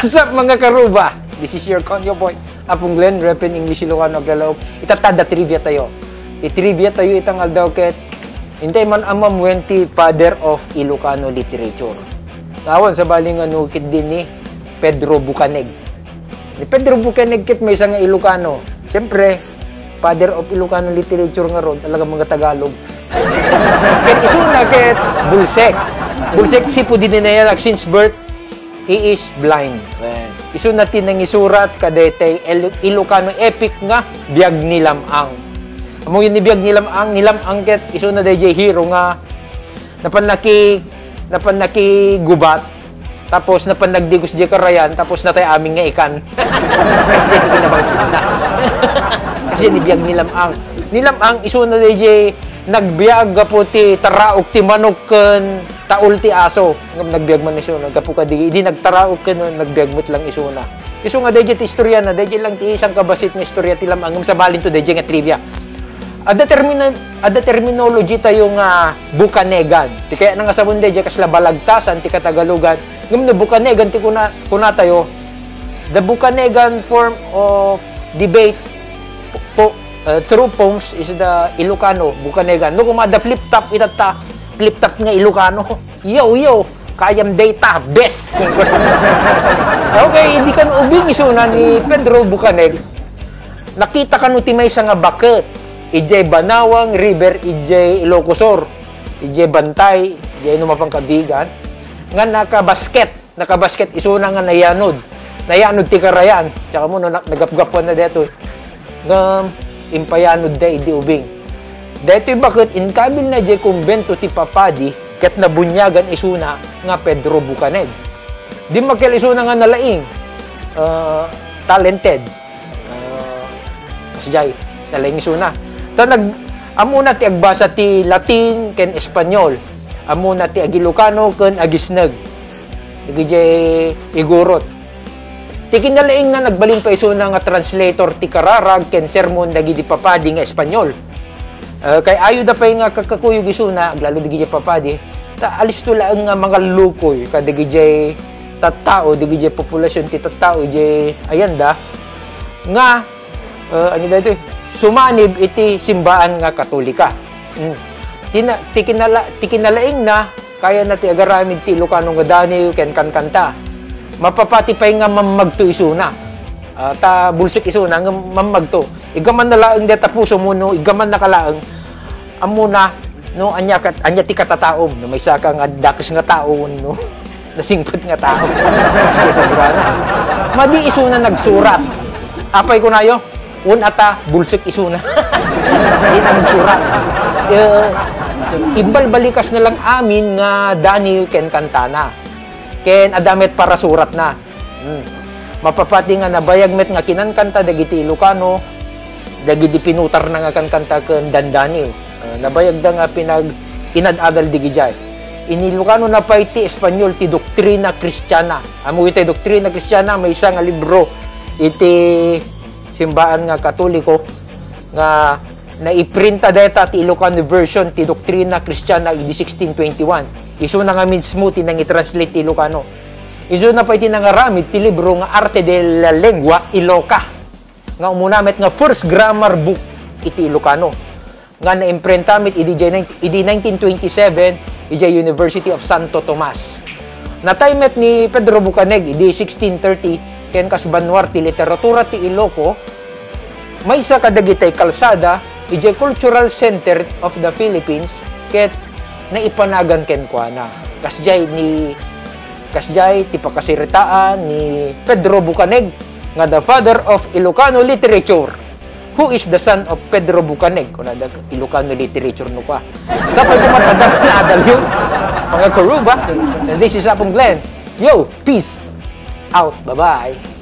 What's up mga karuba? This is your Conyo Boy. Apong Glenn, Repen English Ilocano Aglaloob. Itatada trivia tayo. I-trivia tayo itangal daw ket. Hintay man amam wenti father of Ilocano literature. Tawon sa baling ano kit din ni Pedro Bucaneg. Ni Pedro Bucaneg ket may isang Ilocano. Siyempre, father of Ilocano literature nga ron, talaga mga Tagalog. Ket isuna ket Bulsek. Bulsek si po din na yan, since birth, he is blind. Isu natin ng isurat kadetay Ilocano epic nga Biag ni Lamang. Amo yun ni Biag ni Lamang, ket isu na DJ hero nga napanaki gubat tapos napanagdigos di karayan tapos natay aming nga ikan. Kasi di kinabangsit na. Kasi ni Biag ni Lamang. Ni Lamang isu na DJ nagbiag po ti taraok ti manok ken taul ti aso ngam nagbiag man isu nagapu kadi di nagtaraok ken nagbiag met lang isu na isu nga DJ ti istorya na DJ lang ti isang kabasit nga istorya ti Lamang ngam sa balin to DJ nga trivia ada terminology tayo nga Bucanegan ti kaya nga sabon DJ kasla balagtasan ti Katagalugan ngam na Bucanegan ti kuna tayo the Bucanegan form of debate true poems is the Ilocano Bucanegan. No kumada flip top itata flip top nga Ilocano. Yo kayam data best. Okay, hindi kan ubing isuna ni Pedro Bucaneg. Nakita kanu ti maysa nga baket. Ijay Banawang River, ijay Ilocosur, ijay Bantay, ijay numapang kabigan nga nakabasket isuna nga nayanod ti karayan. Tsaka mo nagapgapan na deto. Impayanod da idi ubing. Deto'y bakit inkabil na jay kumbento ti Papadi ket nabunyagan isuna nga Pedro Bucaneg. Di makel isuna nga nalaing talented. Kasjay nalaing isuna. Ta amuna ti agbasa ti Latin ken Espanyol. Amuna ti Agilocano ken Agisneg. Igijay igurot. Ti kinalaing na nagbalin pa isuna nga translator ti Kararag ken sermon dagiti Papadi nga Espanyol. Kay ayo da pay nga kakakuyog isuna aglalo dagiti Papadi. Ta alis to laeng nga mga lukoy kadagiti tattao dagiti populasyon ti tattao jay ayanda nga ano dito sumanib iti simbaan nga Katolika. Ti kinalaing na kaya na ti agaramid ti Ilocano nga dani ken kankanta. Mapapatipay nga mamagto isuna. Ta bulsik isuna nga mamagto. Igaman na laeng deta puso mo no, igaman na kalaeng amuna no anya ti katataom no may saka nga dakes nga tao no nasingpot nga tao. Madi isuna nagsurat. Apay ko nayo, un ata bulsik isuna. Di na nagsurat. Imbal-balikas na lang amin nga dani ken kantana. Ken adamet para surat na. Mapapati nga nabayag met nga kinankanta dagiti Ilocano, dagiti pinutar na nga kankanta ken dandani. Nabayag da nga inadadal digijay. In Ilocano na pay ti Espanyol ti Doktrina Kristiyana. Amo iti Doktrina Kristiyana may isa nga libro iti simbaan nga Katoliko nga naiprinta deta ti Ilocano version ti Doktrina Kristiyana idi 1621. Isu na nga mismo tinang i-translate ti Ilocano. Isu na pa itinangaramid ti libro nga Arte de la Lengua Iloca. Nga umunamet nga first grammar book iti Ilocano. Nga na-imprentamit idi 1927 iti University of Santo Tomas. Nataymet ni Pedro Bucaneg idi 1630 ken kasbanwar ti literatura ti Iloco may sa kadagitay kalsada iti Cultural Center of the Philippines ket na ipanagan ken kuana. Kasjay ti pakasiritaan ni Pedro Bucaneg nga the father of Ilocano literature. Who is the son of Pedro Bucaneg? Kuna da Ilocano literature no pa. Sa pagkumatadang na adal yun, mga karuba. And this is Apong Glenn. Yo, peace out. Bye-bye.